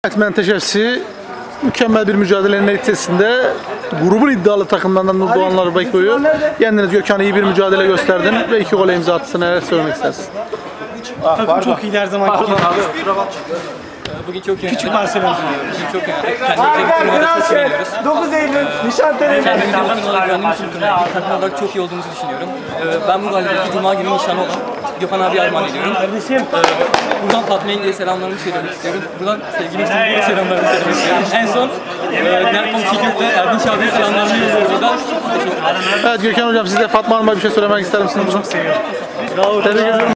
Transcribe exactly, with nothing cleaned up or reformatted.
Menteşesi mükemmel bir mücadelenin neticesinde grubun iddialı takımlarından Nurdoğanlar Beko'yu yendiniz. Gökhan, iyi bir mücadele gösterdin ve iki gole imza attın. Neler söylemek istersin? Takım çok iyi her zaman gibi. Bugün çok iyi. Küçük Barcelona. Bugün çok iyi. Kendimize bir turnuva seçim ediyoruz. dokuz Eylül Nişantaşı. Kendimize bir turnuva güvendiğimiz için turnuvaya takım olarak çok iyi olduğumuzu düşünüyorum. Ben bu galibiyeti Cuma günü nişanı olan Gökhan abi armağan ediyorum. Kardeşim. Buradan Fatma Yenge'ye selamlarımı söylemek istiyorum. Buradan sevgili Süleyman'a selamlarımı söylemek istiyorum. En son Nerkon Kigür'de Erdinç abiye selamlarımı yolluyorum buradan. Evet Gökhan hocam, siz de Fatma Hanım'a bir şey söylemek ister misiniz? Çok seviyorum. Tebrik ediyorum.